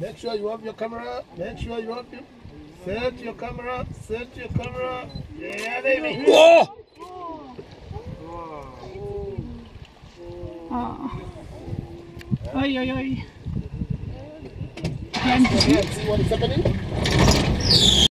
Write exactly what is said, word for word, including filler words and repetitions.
Make sure you have your camera. Make sure you have your... Set your camera. Set your camera. Yeah, baby. Whoa! Oh. Oi, oi, oi. See what is happening?